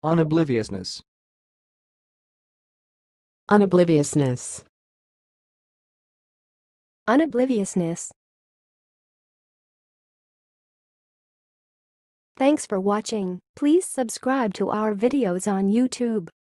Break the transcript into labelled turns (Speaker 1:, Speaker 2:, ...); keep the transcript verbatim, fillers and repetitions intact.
Speaker 1: Unobliviousness.
Speaker 2: Unobliviousness.
Speaker 3: Unobliviousness. Thanks for watching. Please subscribe to our videos on YouTube.